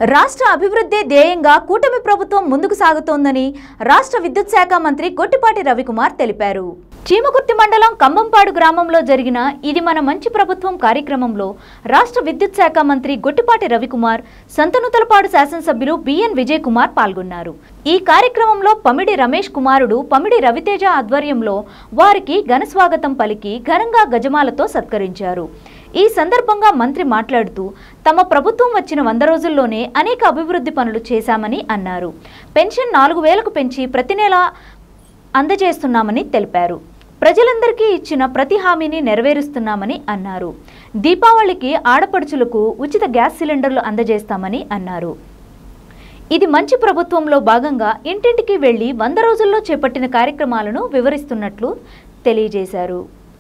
రాష్ట్ర అభివృద్ధి ధ్యేయంగా కూటమి ప్రభుత్వం ముందుకు సాగుతోందని రాష్ట్ర విద్యుత్ శాఖ మంత్రి గొట్టిపాటి రవికుమార్ తెలిపారు. చీమకుర్తి మండలం కంబంపాడు గ్రామంలో జరిగిన ఇది మన మంచి ప్రభుత్వం కార్యక్రమంలో రాష్ట్ర విద్యుత్ శాఖ మంత్రి గొట్టిపాటి రవికుమార్, సంతనూతలపాడు శాసనసభ్యులు బిఎన్ విజయ్ కుమార్ పాల్గొన్నారు. ఈ కార్యక్రమంలో పమిడి రమేష్ కుమారుడు పమిడి రవితేజ ఆధ్వర్యంలో వారికి ఘన స్వాగతం పలికి ఘనంగా గజమాలతో సత్కరించారు. ఈ సందర్భంగా మంత్రి మాట్లాడుతూ తమ ప్రభుత్వం వచ్చిన 100 రోజుల్లోనే అనేక అభివృద్ధి పనులు చేశామని అన్నారు. పెన్షన్ 4000కు పెంచి ప్రతి నెల అందజేస్తున్నామని తెలిపారు. ప్రజలందరికీ ఇచ్చిన ప్రతి హామీని నెరవేరుస్తున్నామని అన్నారు. దీపావళికి ఆడపడుచులకు ఉచిత గ్యాస్ సిలిండర్లు అందజేస్తామని అన్నారు. ఇది మంచి ప్రభుత్వంలో భాగంగా ఇంటింటికి వెళ్లి 100 రోజుల్లో చేపట్టిన కార్యక్రమాలను వివరిస్తున్నట్లు తెలియజేశారు.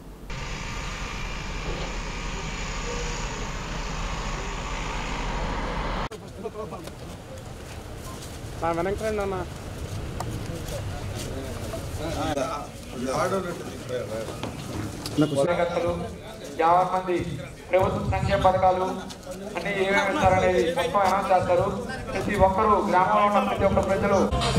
యాభై మంది ప్రభుత్వ సంక్షేమ పథకాలు అన్ని ఏమేమి ఇస్తారనేది మొత్తం అనౌన్స్ చేస్తారు. ప్రతి ఒక్కరూ గ్రామంలో ఉన్న ప్రతి ఒక్క ప్రజలు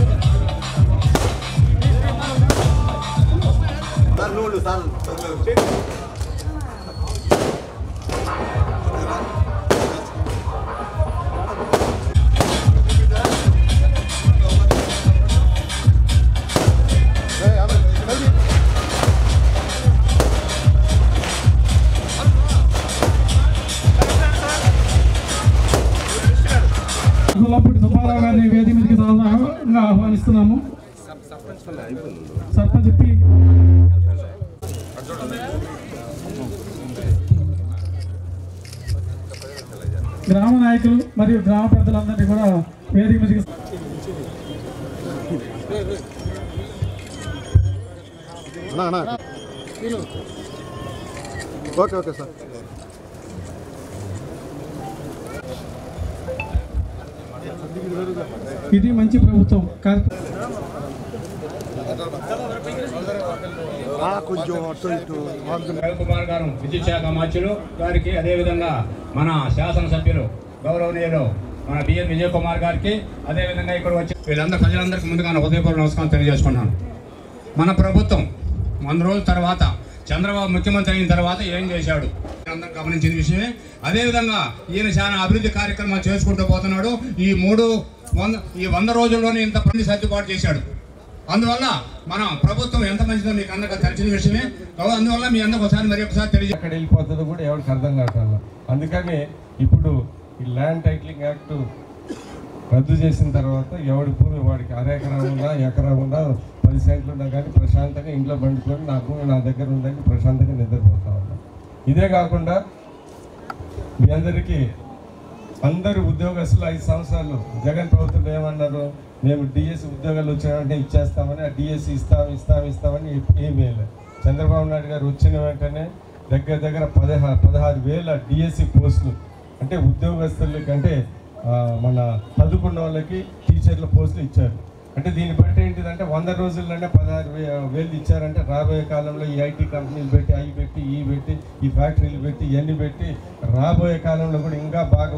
సుబ్బారావు గారిని వేదిక మీదకి ఆహ్వానిస్తున్నాము. సర్పంచ్ చెప్పి గ్రామ నాయకులు మరియు గ్రామ పెద్దలందరినీ కూడా వేదిక మీదకి ఓకే సార్. ఇది మంచి ప్రభుత్వం. రవికుమార్ గారు విద్యుత్ శాఖ మంత్రులు గారికి, అదేవిధంగా మన శాసనసభ్యులు గౌరవనీయులు మన బిఎన్ విజయ్ కుమార్ గారికి, అదేవిధంగా ఇక్కడ వచ్చి వీళ్ళందరూ ప్రజలందరికీ ముందుగా ఉదయపూర్వ నమస్కారం తెలియజేసుకున్నాను. మన ప్రభుత్వం 100 రోజుల తర్వాత చంద్రబాబు ముఖ్యమంత్రి అయిన తర్వాత ఏం చేశాడు అందరూ గమనించిన విషయమే. అదేవిధంగా ఈయన చాలా అభివృద్ధి కార్యక్రమాలు చేసుకుంటూ పోతున్నాడు. ఈ 100 రోజుల్లోనే ఇంత పని సర్దుబాటు చేశాడు. అందువల్ల మన ప్రభుత్వం ఎంత మంచిదో మీకు అందరికీ తెలిసిన విషయమే. అందువల్ల మీ అందరికి ఒకసారి మరి ఒకసారి తెలియజే ఎక్కడ వెళ్ళిపోతుందో కూడా ఎవరికి అర్థం కావట్లేదు. అందుకని ఇప్పుడు ఈ ల్యాండ్ టైటిలింగ్ యాక్ట్ రద్దు చేసిన తర్వాత ఎవడి భూమి వాడికి ఎకరా ఉన్నా ఎకరా ఉన్నా 10 సెంట్లు ఉన్నా కానీ ప్రశాంతంగా ఇంట్లో పండుకొని నా భూమి నా దగ్గర ఉందని ప్రశాంతంగా నిద్రపోతా ఉన్నా. ఇదే కాకుండా మీ అందరికీ అందరు ఉద్యోగస్తులు 5 సంవత్సరాలు జగన్ ప్రభుత్వం ఏమన్నారు, మేము డిఎస్సి ఉద్యోగాలు వచ్చామంటే ఇచ్చేస్తామని, ఆ డిఎస్సి ఇస్తామని ఏమీ లేదు. చంద్రబాబు నాయుడు గారు వచ్చిన వెంటనే దగ్గర 16,000 డిఎస్సి పోస్టులు అంటే ఉద్యోగస్తులకి అంటే మన చదువుకున్న వాళ్ళకి టీచర్ల పోస్టులు ఇచ్చారు. అంటే దీన్ని బట్టి ఏంటిదంటే 100 రోజుల్లోనే 16,000 ఇచ్చారంటే రాబోయే కాలంలో ఈ ఐటీ కంపెనీలు పెట్టి అవి పెట్టి ఈ పెట్టి ఈ ఫ్యాక్టరీలు పెట్టి ఇవన్నీ పెట్టి రాబోయే కాలంలో కూడా ఇంకా బాగా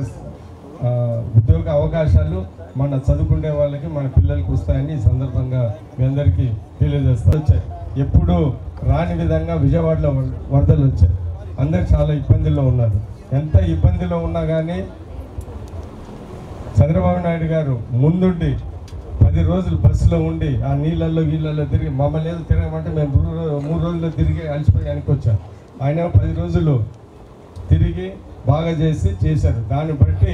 ఉద్యోగ అవకాశాలు మన చదువుకునే వాళ్ళకి మన పిల్లలకి వస్తాయని ఈ సందర్భంగా మీ అందరికీ తెలియజేస్తూ వచ్చాయి. ఎప్పుడు రాని విధంగా విజయవాడలో వరదలు వచ్చాయి. అందరు చాలా ఇబ్బందుల్లో ఉన్నారు. ఎంత ఇబ్బందిలో ఉన్నా కానీ చంద్రబాబు నాయుడు గారు ముందుండి 10 రోజులు బస్సులో ఉండి ఆ నీళ్ళల్లో వీళ్ళల్లో తిరిగి మమ్మల్ని ఏదో తిరగమంటే మేము 3 రోజుల్లో తిరిగి అలసిపోయి వెనకొచ్చాం. ఆయన 10 రోజులు తిరిగి బాగా చేశారు. దాన్ని బట్టి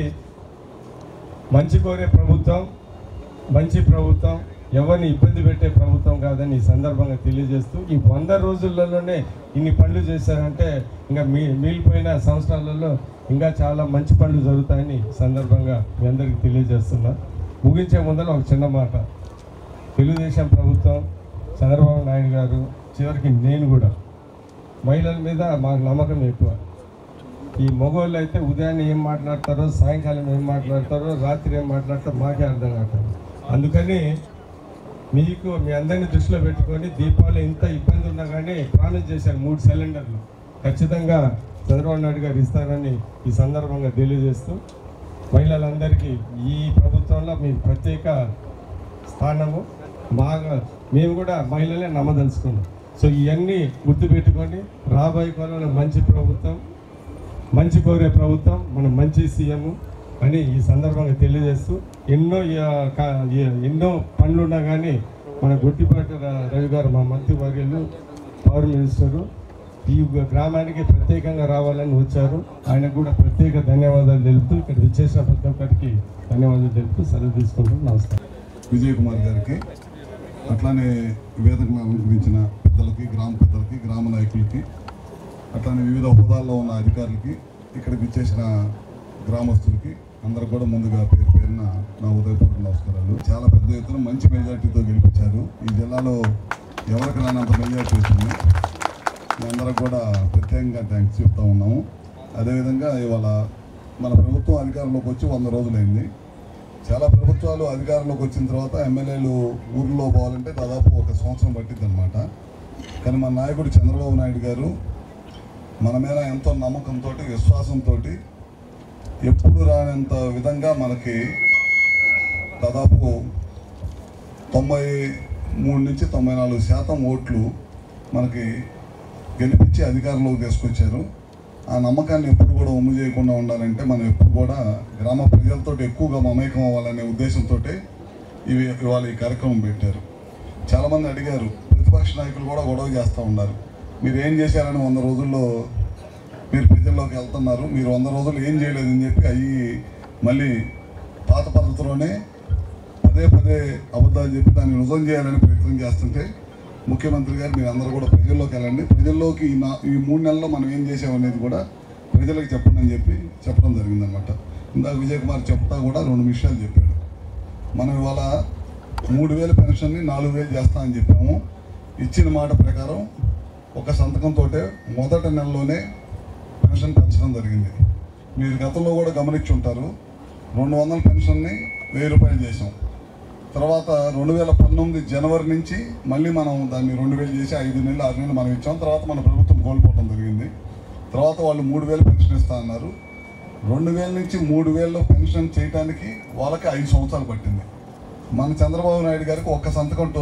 మంచి కోరే ప్రభుత్వం, మంచి ప్రభుత్వం, ఎవరిని ఇబ్బంది పెట్టే ప్రభుత్వం కాదని ఈ సందర్భంగా తెలియజేస్తూ ఈ 100 రోజులలోనే ఇన్ని పనులు చేశారంటే ఇంకా మిగిలిపోయిన సంవత్సరాలలో ఇంకా చాలా మంచి పనులు జరుగుతాయని సందర్భంగా మీ అందరికీ తెలియజేస్తున్నా. ముగించే ముందర ఒక చిన్న మాట. తెలుగుదేశం ప్రభుత్వం, చంద్రబాబు నాయుడు గారు, చివరికి నేను కూడా మహిళల మీద మాకు నమ్మకం ఎక్కువ. ఈ మగవాళ్ళు అయితే ఉదయాన్నే ఏం మాట్లాడతారో, సాయంకాలం ఏం మాట్లాడతారో, రాత్రి ఏం మాట్లాడతారో మాకే అర్థం కావట్లేదు. అందుకని మీకు మీ అందరినీ దృష్టిలో పెట్టుకొని దీపావళి ఇంత ఇబ్బంది ఉన్నా కానీ ప్రామిస్ చేశారు 3 సిలిండర్లు ఖచ్చితంగా చంద్రబాబు నాయుడు గారు ఇస్తారని ఈ సందర్భంగా తెలియజేస్తూ మహిళలందరికీ ఈ ప్రభుత్వంలో మీ ప్రత్యేక స్థానము బాగా మేము కూడా మహిళలే నమ్మదలుచుకున్నాం. సో ఇవన్నీ గుర్తుపెట్టుకొని రాబోయే కాలంలో మంచి ప్రభుత్వం, మంచి కోరే ప్రభుత్వం, మన మంచి సీఎం అని ఈ సందర్భంగా తెలియజేస్తూ ఎన్నో పనులున్నా కానీ మన గొట్టిపాటి రవి గారు మా మంత్రివర్యులు పవర్ మినిస్టరు ఈ గ్రామానికి ప్రత్యేకంగా రావాలని వచ్చారు. ఆయనకు కూడా ప్రత్యేక ధన్యవాదాలు తెలుపుతూ ఇక్కడ విచ్చేసిన ప్రతి ఒక్కరికి ధన్యవాదాలు తెలుపుతూ సెలవు తీసుకుంటాం. నమస్కారం. విజయ్ కుమార్ గారికి, అట్లానే వేదికను అలంకరించిన పెద్దలకి, గ్రామ పెద్దలకి, గ్రామ నాయకులకి, అట్లానే వివిధ హోదాల్లో ఉన్న అధికారులకి, ఇక్కడికి విచ్చేసిన గ్రామస్తులకి అందరికి కూడా ముందుగా పేరు పేరున నా ఉదయపూర్వక నమస్కారాలు. చాలా పెద్ద ఎత్తున మంచి మెజార్టీతో గెలిపించారు. ఈ జిల్లాలో ఎవరికి రానంత మెజార్టీ వచ్చింది. అందరికి కూడా ప్రత్యేకంగా థ్యాంక్స్ చెప్తా ఉన్నాము. అదేవిధంగా ఇవాళ మన ప్రభుత్వం అధికారంలోకి వచ్చి 100 రోజులైంది. చాలా ప్రభుత్వాలు అధికారంలోకి వచ్చిన తర్వాత ఎమ్మెల్యేలు ఊర్లో పోవాలంటే దాదాపు 1 సంవత్సరం పట్టింది అనమాట. కానీ మన నాయకుడు చంద్రబాబు నాయుడు గారు మన మీద ఎంతో నమ్మకంతో, విశ్వాసంతో ఎప్పుడు రానంత విధంగా మనకి దాదాపు 93 నుంచి 94% ఓట్లు మనకి గెలిపించి అధికారంలోకి తీసుకొచ్చారు. ఆ నమ్మకాన్ని ఎప్పుడు కూడా ఒమ్ము చేయకుండా ఉండాలంటే మనం ఎప్పుడు కూడా గ్రామ ప్రజలతో ఎక్కువగా మమేకం అవ్వాలనే ఉద్దేశంతో ఇవాళ ఈ కార్యక్రమం పెట్టారు. చాలామంది అడిగారు, ప్రతిపక్ష నాయకులు కూడా గొడవ చేస్తూ ఉన్నారు, మీరు ఏం చేశారని 100 రోజుల్లో మీరు ప్రజల్లోకి వెళ్తున్నారు, మీరు 100 రోజులు ఏం చేయలేదని చెప్పి అవి మళ్ళీ పాత పద్ధతిలోనే పదే అబద్ధాలు చెప్పి దాన్ని రుజువు చేయాలని ప్రయత్నం చేస్తుంటే ముఖ్యమంత్రి గారు మీరు అందరూ కూడా ప్రజల్లోకి వెళ్ళండి, ప్రజల్లోకి ఈ 3 నెలల్లో మనం ఏం చేసామనేది కూడా ప్రజలకు చెప్పండి అని చెప్పి చెప్పడం జరిగిందనమాట. ఇందాక విజయ్ కుమార్ చెప్తా కూడా 2 విషయాలు చెప్పాడు. మనం ఇవాళ 3000 పెన్షన్ని 4000 చేస్తామని చెప్పాము. ఇచ్చిన మాట ప్రకారం ఒక సంతకంతో మొదటి నెలలోనే పెన్షన్ పెంచడం జరిగింది. మీరు గతంలో కూడా గమనించి ఉంటారు, 200 పెన్షన్ని 1000 రూపాయలు చేసాం. తర్వాత 2019 జనవరి నుంచి మళ్ళీ మనం దాన్ని 2000 చేసి 5 నెలలు 6 నెలలు మనం ఇచ్చాం. తర్వాత మన ప్రభుత్వం కోల్పోవడం జరిగింది. తర్వాత వాళ్ళు 3000 పెన్షన్ ఇస్తా అన్నారు. 2000 నుంచి 3000 పెన్షన్ చేయడానికి వాళ్ళకి 5 సంవత్సరాలు పట్టింది. మన చంద్రబాబు నాయుడు గారికి ఒక్క సంతకంతో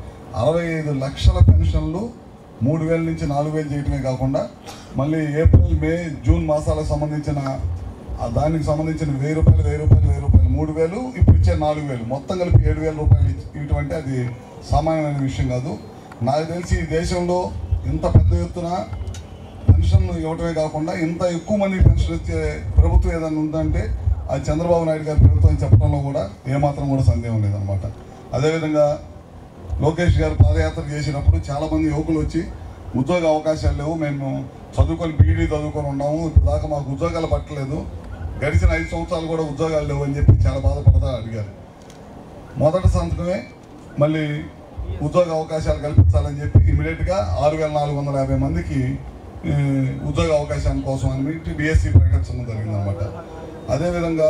65 లక్షల పెన్షన్లు 3000 నుంచి 4000 చేయటమే కాకుండా మళ్ళీ ఏప్రిల్, మే, జూన్ మాసాలకు సంబంధించిన దానికి సంబంధించిన 1000 రూపాయలు 3000, ఇప్పుడు ఇచ్చే 4000, మొత్తం కలిపి 7000 రూపాయలు ఇటువంటి అది సామాన్యమైన విషయం కాదు. నాకు తెలిసి ఈ దేశంలో ఇంత పెద్ద ఎత్తున పెన్షన్ ఇవ్వటమే కాకుండా ఇంత ఎక్కువ మంది పెన్షన్ ఇచ్చే ప్రభుత్వం ఏదైనా ఉందంటే అది చంద్రబాబు నాయుడు గారి ప్రభుత్వం చెప్పడంలో కూడా ఏమాత్రం కూడా సందేహం లేదనమాట. అదేవిధంగా లోకేష్ గారు పాదయాత్ర చేసినప్పుడు చాలామంది యువకులు వచ్చి ఉద్యోగ అవకాశాలు లేవు, మేము చదువుకొని బీఈడీ చదువుకొని ఉన్నాము, ఇప్పుడు దాకా మాకు ఉద్యోగాలు పట్టలేదు, గడిచిన 5 సంవత్సరాలు కూడా ఉద్యోగాలు లేవు అని చెప్పి చాలా బాధపడతా అడిగారు. మొదటి సంతకమే మళ్ళీ ఉద్యోగ అవకాశాలు కల్పించాలని చెప్పి ఇమీడియట్గా 6450 మందికి ఉద్యోగ అవకాశాల కోసం అని డిఎస్సి ప్రకటించడం జరిగిందనమాట. అదేవిధంగా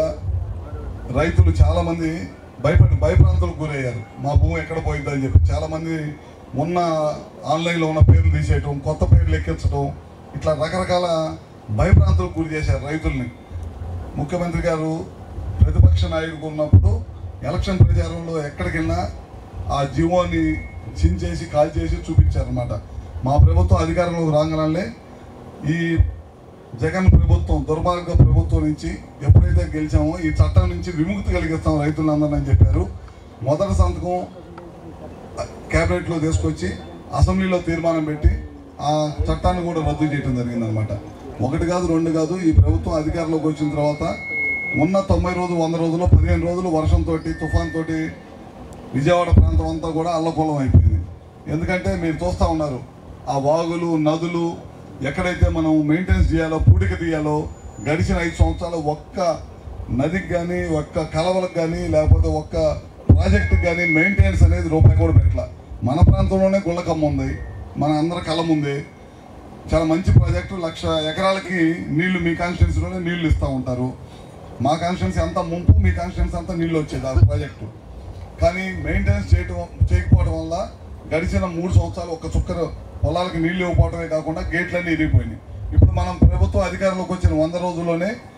రైతులు చాలామంది భయప్రాంతాలకు గురయ్యారు, మా భూమి ఎక్కడ పోయిద్దని చెప్పి. చాలామంది ఉన్న ఆన్లైన్లో ఉన్న పేర్లు తీసేయటం, కొత్త పేర్లు ఎక్కించడం, ఇట్లా రకరకాల భయప్రాంతాలకు గురి చేశారు రైతుల్ని. ముఖ్యమంత్రి గారు ప్రతిపక్ష నాయకుడు ఉన్నప్పుడు ఎలక్షన్ ప్రచారంలో ఎక్కడికి వెళ్ళినా ఆ జీవోని చించేసి కాల్ చేసి చూపించారన్నమాట. మా ప్రభుత్వం అధికారంలోకి రాగానే ఈ జగన్ ప్రభుత్వం, దుర్మార్గ ప్రభుత్వం నుంచి ఎప్పుడైతే గెలిచామో ఈ చట్టం నుంచి విముక్తి కలిగిస్తాం రైతులందరినీ అని చెప్పారు. మొదటి సంతకం క్యాబినెట్లో తీసుకొచ్చి అసెంబ్లీలో తీర్మానం పెట్టి ఆ చట్టాన్ని కూడా రద్దు చేయడం జరిగిందనమాట. 1 కాదు 2 కాదు, ఈ ప్రభుత్వం అధికారంలోకి వచ్చిన తర్వాత ఉన్న 90 రోజులు 100 రోజుల్లో 15 రోజులు వర్షంతో, తుఫాన్తో విజయవాడ ప్రాంతం అంతా కూడా అల్లకొల్లం అయిపోయింది. ఎందుకంటే మీరు చూస్తూ ఉన్నారు, ఆ వాగులు, నదులు ఎక్కడైతే మనం మెయింటెనెన్స్ చేయాలో, పూడిక తీయాలో గడిచిన 5 సంవత్సరాలు ఒక్క నదికి కానీ, ఒక్క కలవలకు కానీ, లేకపోతే ఒక్క ప్రాజెక్టుకి కానీ మెయింటెనెన్స్ అనేది రూపాయి కూడా పెట్టాల. మన ప్రాంతంలోనే గుళ్ళకమ్మ ఉంది, మన అందరి కలం ఉంది, చాలా మంచి ప్రాజెక్టు. 1,00,000 ఎకరాలకి నీళ్లు మీ కాన్స్టిట్యున్సీలోనే నీళ్లు ఇస్తూ ఉంటారు. మా కాన్స్టిట్యున్సీ అంతా ముంపు, మీ కాన్స్టిట్యున్సీ అంతా నీళ్ళు వచ్చేది ఆ ప్రాజెక్టు. కానీ మెయింటెనెన్స్ చేయకపోవడం వల్ల గడిచిన 3 సంవత్సరాలు ఒక్క చుక్కర పొలాలకు నీళ్లు ఇవ్వకపోవడమే కాకుండా గేట్లన్నీ ఇరిగిపోయినాయి. ఇప్పుడు మనం ప్రభుత్వం అధికారంలోకి వచ్చిన 100 రోజుల్లోనే ఇప్పుడు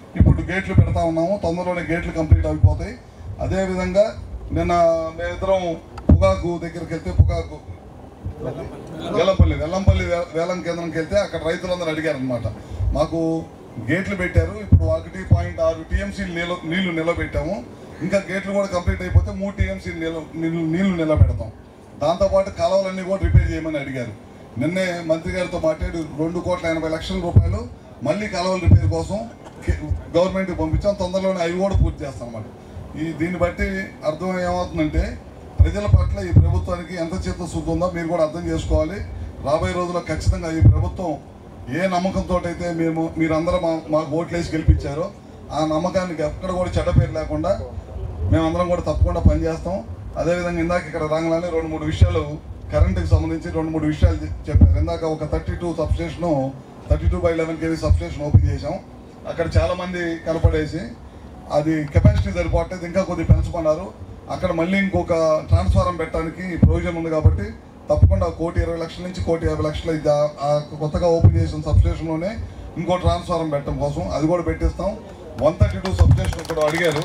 గేట్లు పెడతా ఉన్నాము. తొందరలోనే గేట్లు కంప్లీట్ అయిపోతాయి. అదేవిధంగా నిన్న మేమిద్దరం పొగాకు దగ్గరికి వెళ్తే, పొగాకు వెల్లంపల్లి వేలం కేంద్రంకి వెళ్తే అక్కడ రైతులందరూ అడిగారు అనమాట. మాకు గేట్లు పెట్టారు, ఇప్పుడు 1.6 TMC నీళ్లు నిలబెట్టాము, ఇంకా గేట్లు కూడా కంప్లీట్ అయిపోతే 3 TMC నీళ్లు నిలబెడతాం. దాంతోపాటు కాలువలన్నీ కూడా రిపేర్ చేయమని అడిగారు. నిన్నే మంత్రి గారితో మాట్లాడి 2,80,00,000 రూపాయలు మళ్ళీ కాలువల రిపేర్ కోసం గవర్నమెంట్కి పంపించాం. తొందరలోనే అవి కూడా పూర్తి చేస్తాం అన్నమాట. దీన్ని బట్టి అర్థం ఏమవుతుందంటే ప్రజల పట్ల ఈ ప్రభుత్వానికి ఎంత చిత్తశుద్ధి ఉందో మీరు కూడా అర్థం చేసుకోవాలి. రాబోయే రోజుల్లో ఖచ్చితంగా ఈ ప్రభుత్వం ఏ నమ్మకంతో అయితే మీరందరూ మాకు ఓట్లు వేసి గెలిపించారో ఆ నమ్మకానికి ఎక్కడ కూడా చెడ్డ పేరు లేకుండా మేమందరం కూడా తప్పకుండా పనిచేస్తాం. అదేవిధంగా ఇందాక ఇక్కడ రాగానే 2-3 విషయాలు కరెంటుకి సంబంధించి 2-3 విషయాలు చెప్పారు. ఇందాక ఒక 32 సబ్స్టేషను 32/11 kV సబ్స్టేషన్ ఓపెన్ చేసాం. అక్కడ చాలామంది కనపడేసి అది కెపాసిటీ సరిపోవట్లేదు, ఇంకా కొద్దిగా పెంచమన్నారు. అక్కడ మళ్ళీ ఇంకొక ట్రాన్స్ఫారం పెట్టడానికి ప్రొవిజన్ ఉంది కాబట్టి తప్పకుండా 1,20,00,000 నుంచి 1,50,00,000 కొత్తగా ఓపెన్ చేసిన సబ్స్టేషన్లోనే ఇంకో ట్రాన్స్ఫారం పెట్టడం కోసం అది కూడా పెట్టిస్తాం. 132 సబ్స్టేషన్ ఇక్కడ అడిగారు,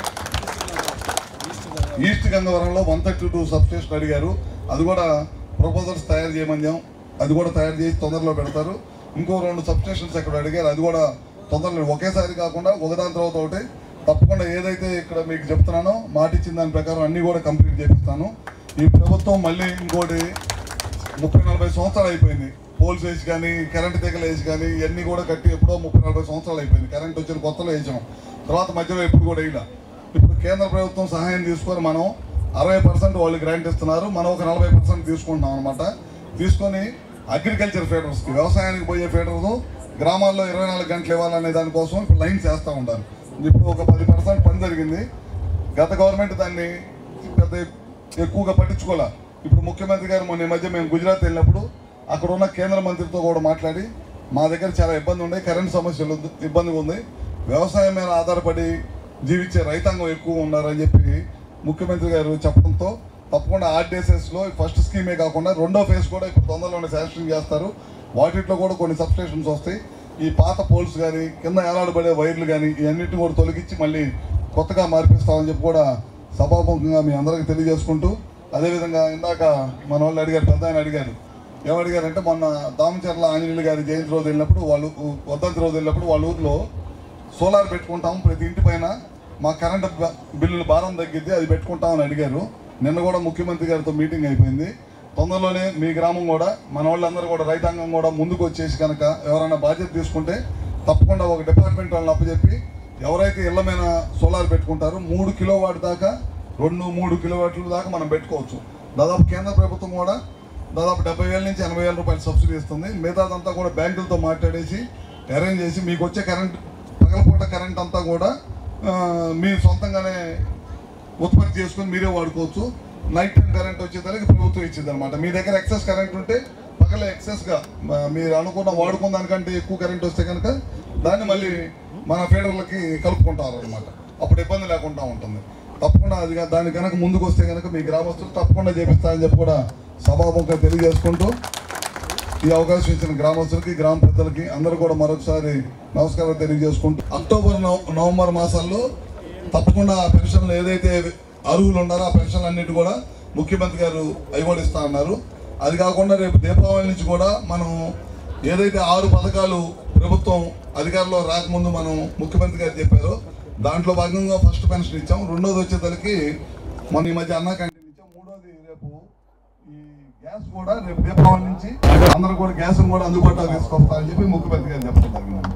ఈస్ట్ గంగవరంలో 132 సబ్స్టేషన్ అడిగారు. అది కూడా ప్రపోజల్స్ తయారు చేయమన్నాం, అది కూడా తయారు చేసి తొందరలో పెడతారు. ఇంకో 2 సబ్స్టేషన్స్ అక్కడ అడిగారు, అది కూడా తొందరలో ఒకేసారి కాకుండా ఒకదాని తర్వాత ఒకటి తప్పకుండా ఏదైతే ఇక్కడ మీకు చెప్తున్నానో మాట ఇచ్చిన దాని ప్రకారం అన్నీ కూడా కంప్లీట్ చేపిస్తాను. ఈ ప్రభుత్వం మళ్ళీ ఇంకోటి 30-40 సంవత్సరాలు అయిపోయింది. పోల్స్ వేసి కానీ కరెంటు తీగలు వేసి కానీ ఇవన్నీ కూడా కట్టి ఎప్పుడో 30-40 సంవత్సరాలు అయిపోయింది. కరెంట్ వచ్చిన కొత్తలో వేసాం, తర్వాత మధ్యలో ఎప్పుడు కూడా వేయలే. ఇప్పుడు కేంద్ర ప్రభుత్వం సహాయం తీసుకొని మనం 60% వాళ్ళు గ్రాంట్ ఇస్తున్నారు, మనం ఒక 40% తీసుకుంటున్నాం అనమాట. తీసుకొని అగ్రికల్చర్ ఫీడర్స్కి, వ్యవసాయానికి పోయే ఫీడర్స్ గ్రామాల్లో 24 గంటలు ఇవ్వాలనే దానికోసం ఇప్పుడు లైన్స్ వేస్తూ ఉంటారు. ఇప్పుడు ఒక 10% పని జరిగింది. గత గవర్నమెంట్ దాన్ని పెద్ద ఎక్కువగా పట్టించుకోలే. ఇప్పుడు ముఖ్యమంత్రి గారు మొన్న మధ్య మేము గుజరాత్ వెళ్ళినప్పుడు అక్కడ ఉన్న కేంద్ర మంత్రితో కూడా మాట్లాడి మా దగ్గర చాలా ఇబ్బంది ఉన్నాయి, కరెంట్ సమస్యలు ఇబ్బందిగా ఉంది, వ్యవసాయం మీద ఆధారపడి జీవించే రైతాంగం ఎక్కువ ఉన్నారని చెప్పి ముఖ్యమంత్రి గారు చెప్పడంతో తప్పకుండా RDSSలో ఫస్ట్ స్కీమే కాకుండా 2వ ఫేజ్ కూడా ఇప్పుడు తొందరలోనే శాంక్షన్ చేస్తారు. వాటిలో కూడా కొన్ని సబ్స్టేషన్స్ వస్తాయి. ఈ పాత పోల్స్ కానీ కింద ఏలాడబడే వైర్లు కానీ ఇవన్నిటిని కూడా తొలగించి మళ్ళీ కొత్తగా మార్పిస్తామని చెప్పి కూడా సభాముఖంగా మీ అందరికీ తెలియజేసుకుంటూ, అదేవిధంగా ఇందాక మన వాళ్ళు అడిగారు, పెద్ద ఆయన అడిగారు, ఏమడిగారంటే మొన్న దామచర్ల ఆంజనేయులు గారి జయంతి రోజు వెళ్ళినప్పుడు వర్ధంతి రోజు వెళ్ళినప్పుడు వాళ్ళ ఊర్లో సోలార్ పెట్టుకుంటాం, ప్రతి ఇంటి పైన మా కరెంటు బిల్లుల భారం తగ్గిద్ది, అది పెట్టుకుంటామని అడిగారు. నిన్న కూడా ముఖ్యమంత్రి గారితో మీటింగ్ అయిపోయింది. తొందరలోనే మీ గ్రామం కూడా మన వాళ్ళందరూ కూడా రైతాంగం కూడా ముందుకు వచ్చేసి కనుక ఎవరైనా బాధ్యత తీసుకుంటే తప్పకుండా ఒక డిపార్ట్మెంట్ వాళ్ళని అప్పచెప్పి ఎవరైతే ఇళ్ల మీద సోలార్ పెట్టుకుంటారో 3 కిలోవాట్ దాకా 2-3 కిలోవాట్ల దాకా మనం పెట్టుకోవచ్చు. దాదాపు కేంద్ర ప్రభుత్వం కూడా దాదాపు 70,000 నుంచి 80,000 రూపాయలు సబ్సిడీ ఇస్తుంది. మిగతాదంతా కూడా బ్యాంకులతో మాట్లాడేసి అరేంజ్ చేసి మీకు వచ్చే కరెంట్ పగలపూట కరెంట్ అంతా కూడా మీరు సొంతంగానే ఉత్పత్తి చేసుకొని మీరే వాడుకోవచ్చు. నైట్ టైం కరెంట్ వచ్చేదానికి ప్రభుత్వం ఇచ్చింది అనమాట. మీ దగ్గర ఎక్సెస్ కరెంట్ ఉంటే పగల ఎక్సెస్గా మీరు అనుకున్న వాడుకున్న దానికంటే ఎక్కువ కరెంట్ వస్తే కనుక దాన్ని మళ్ళీ మన ఫీడర్లకి కలుపుకుంటారు అనమాట. అప్పుడు ఇబ్బంది లేకుండా ఉంటుంది. తప్పకుండా అది దాని కనుక ముందుకు వస్తే కనుక మీ గ్రామస్తులు తప్పకుండా చేపిస్తారని చెప్పి కూడా సభాముఖంగా తెలియజేసుకుంటూ ఈ అవకాశం ఇచ్చిన గ్రామస్తులకి, గ్రామ పెద్దలకి అందరూ కూడా మరొకసారి నమస్కారం తెలియజేసుకుంటూ, అక్టోబర్ నవంబర్ మాసాల్లో తప్పకుండా ఆ పెన్షన్లు ఏదైతే అర్హులు ఉన్నారో ఆ పెన్షన్లు అన్నిటి కూడా ముఖ్యమంత్రి గారు ఇస్తా అన్నారు. అది కాకుండా రేపు దీపావళి నుంచి కూడా మనం ఏదైతే 6 పథకాలు ప్రభుత్వం అధికారంలో రాకముందు మనం ముఖ్యమంత్రి గారు చెప్పారో దాంట్లో భాగంగా ఫస్ట్ పెన్షన్ ఇచ్చాం, 2వది వచ్చేసరికి మన ఈ మధ్య అన్నా క్యాంటీన్ ఇచ్చాం, 3వది రేపు ఈ గ్యాస్ కూడా రేపు దీపావళి నుంచి అందరూ కూడా గ్యాస్ కూడా అందుబాటులో తీసుకొస్తారని చెప్పి ముఖ్యమంత్రి గారు చెప్పడం జరిగింది.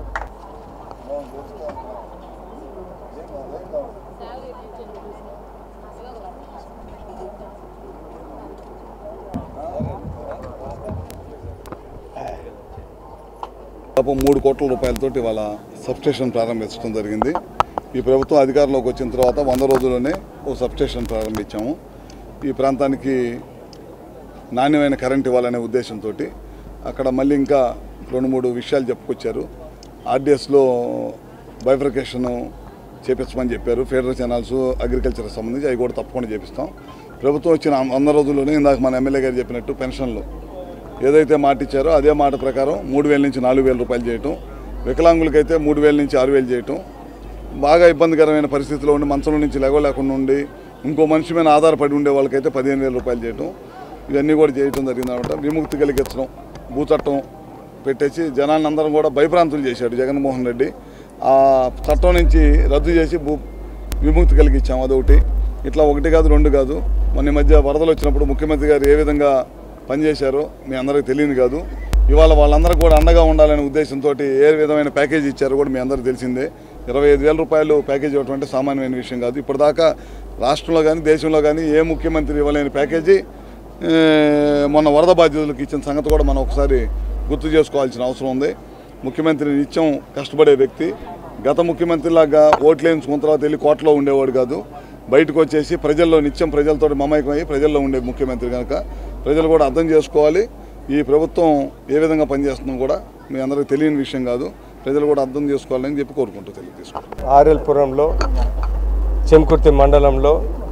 దాదాపు 3 కోట్ల రూపాయలతోటి ఇవాళ సబ్స్టేషన్ ప్రారంభించడం జరిగింది. ఈ ప్రభుత్వం అధికారంలోకి వచ్చిన తర్వాత 100 రోజుల్లోనే ఓ సబ్స్టేషన్ ప్రారంభించాము. ఈ ప్రాంతానికి నాణ్యమైన కరెంట్ ఇవ్వాలనే ఉద్దేశంతో అక్కడ మళ్ళీ ఇంకా 2-3 విషయాలు చెప్పుకొచ్చారు. RDSలో బైఫర్కేషన్ చేపించమని చెప్పారు. ఫెడరల్ ఛానల్స్ అగ్రికల్చర్కి సంబంధించి అవి కూడా తప్పకుండా చేపిస్తాం. ప్రభుత్వం వచ్చిన 100 రోజుల్లోనే ఇందాక మన ఎమ్మెల్యే గారు చెప్పినట్టు పెన్షన్లు ఏదైతే మాట ఇచ్చారో అదే మాట ప్రకారం 3,000 నుంచి 4,000 రూపాయలు చేయటం, వికలాంగులకైతే 3,000 నుంచి 6,000 చేయటం, బాగా ఇబ్బందికరమైన పరిస్థితిలో ఉండి మంచంలో నుంచి లేకుండా ఉండి ఇంకో మనిషి మీద ఆధారపడి ఉండే వాళ్ళకైతే 15,000 రూపాయలు చేయటం ఇవన్నీ కూడా చేయటం జరిగిందన్నమాట. విముక్తి కలిగించడం, భూచట్టం పెట్టేసి జనాన్ని అందరం కూడా భయభ్రాంతులు చేశాడు జగన్మోహన్ రెడ్డి. ఆ చట్టం నుంచి రద్దు చేసి విముక్తి కలిగించాం. అదొకటి. ఇట్లా 1 కాదు 2 కాదు. మొన్న మధ్య వరదలు వచ్చినప్పుడు ముఖ్యమంత్రి గారు ఏ విధంగా పనిచేశారో మీ అందరికీ తెలియదు కాదు. ఇవాళ వాళ్ళందరికీ కూడా అండగా ఉండాలనే ఉద్దేశంతో ఏ విధమైన ప్యాకేజీ ఇచ్చారో కూడా మీ అందరికీ తెలిసిందే. 25,000 రూపాయలు ప్యాకేజీ ఇవ్వటం అంటే సామాన్యమైన విషయం కాదు. ఇప్పటిదాకా రాష్ట్రంలో కానీ దేశంలో కానీ ఏ ముఖ్యమంత్రి ఇవ్వలేని ప్యాకేజీ మొన్న వరద బాధితులకు ఇచ్చిన సంగతి కూడా మనం ఒకసారి గుర్తు చేసుకోవాల్సిన అవసరం ఉంది. ముఖ్యమంత్రి నిత్యం కష్టపడే వ్యక్తి. గత ముఖ్యమంత్రిలాగా ఓట్లు వేయించుకున్న తర్వాత వెళ్ళి కోటలో ఉండేవాడు కాదు. బయటకు వచ్చేసి ప్రజల్లో నిత్యం ప్రజలతో మమేకమై ప్రజల్లో ఉండే ముఖ్యమంత్రి కనుక ప్రజలు కూడా అర్థం చేసుకోవాలి. ఈ ప్రభుత్వం ఏ విధంగా పనిచేస్తుందో కూడా మీ అందరికీ తెలియని విషయం కాదు. ప్రజలు కూడా అర్థం చేసుకోవాలని చెప్పి కోరుకుంటూ తెలియజేసుకుంటాం. ఆర్ఎల్పురంలో చెంకుర్తి మండలంలో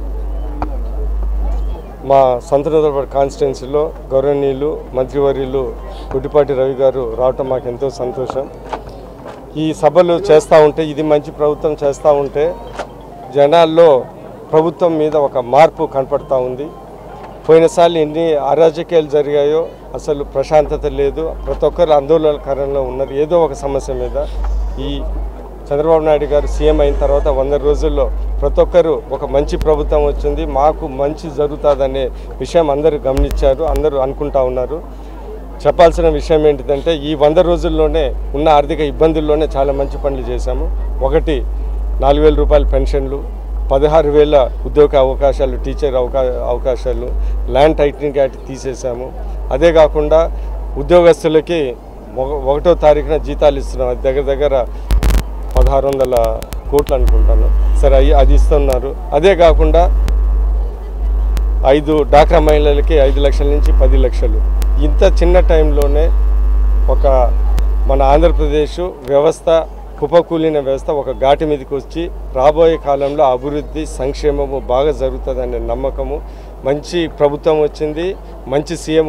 మా సంతనోదరపేట కాన్స్టిట్యున్సీలో గౌరవనీయులు మంత్రివర్యులు గుడ్డిపాటి రవి గారు రావటం మాకు ఎంతో సంతోషం. ఈ సభలు చేస్తూ ఉంటే, ఇది మంచి ప్రభుత్వం చేస్తూ ఉంటే జనాల్లో ప్రభుత్వం మీద ఒక మార్పు కనపడతా ఉంది. పోయినసార్లు ఎన్ని అరాజకీయాలు జరిగాయో, అసలు ప్రశాంతత లేదు, ప్రతి ఒక్కరు ఆందోళనకరంలో ఉన్నారు ఏదో ఒక సమస్య మీద. ఈ చంద్రబాబు నాయుడు గారు సీఎం అయిన తర్వాత 100 రోజుల్లో ప్రతి ఒక్కరు ఒక మంచి ప్రభుత్వం వచ్చింది, మాకు మంచి జరుగుతుందనే విషయం అందరూ గమనించారు, అందరూ అనుకుంటా ఉన్నారు. చెప్పాల్సిన విషయం ఏంటిదంటే, ఈ 100 రోజుల్లోనే ఉన్న ఆర్థిక ఇబ్బందుల్లోనే చాలా మంచి పనులు చేశాము. ఒకటి 4,000 రూపాయల పెన్షన్లు, 16,000 ఉద్యోగ అవకాశాలు, టీచర్ అవకాశాలు, ల్యాండ్ టైటిలింగ్ యాక్ట్ తీసేసాము. అదే కాకుండా ఉద్యోగస్తులకి 1వ తారీఖున జీతాలు ఇస్తున్నాం. అది దగ్గర 1,600 కోట్లు అనుకుంటాను. సరే, అది ఇస్తున్నారు. అదే కాకుండా 5 డాక్రా మహిళలకి 5 లక్షల నుంచి 10 లక్షలు. ఇంత చిన్న టైంలోనే ఒక మన ఆంధ్రప్రదేశ్ వ్యవస్థ, కుప్పకూలిన వ్యవస్థ ఒక ఘాటి మీదకి వచ్చి రాబోయే కాలంలో అభివృద్ధి, సంక్షేమము బాగా జరుగుతుందనే నమ్మకము, మంచి ప్రభుత్వం వచ్చింది, మంచి సీఎం